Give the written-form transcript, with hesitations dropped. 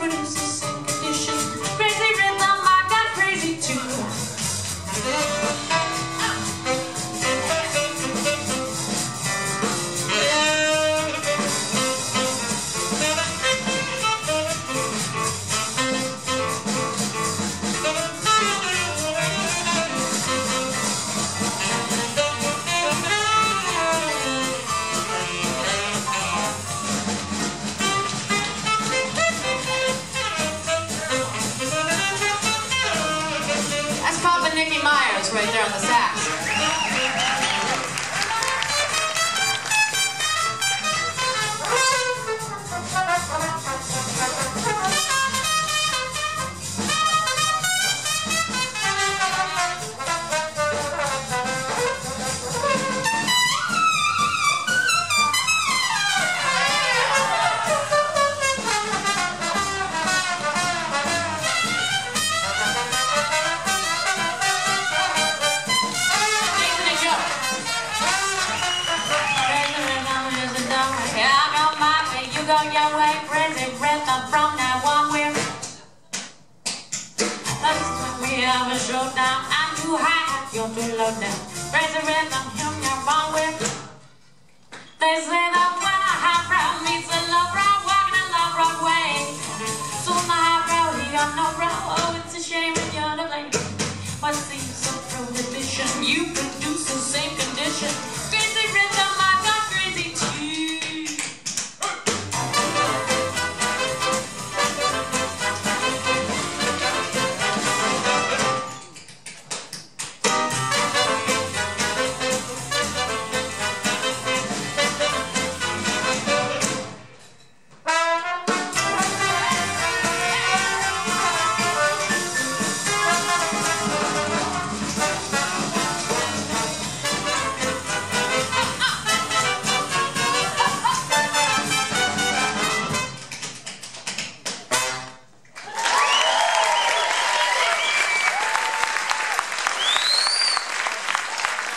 produce the same condition. Crazy rhythm, I got crazy too. Meyer right there on the sax. Go your way, crazy rhythm from that one way. That's when we have a showdown. I'm too high, you're too low down. Crazy rhythm, you're wrong way. They say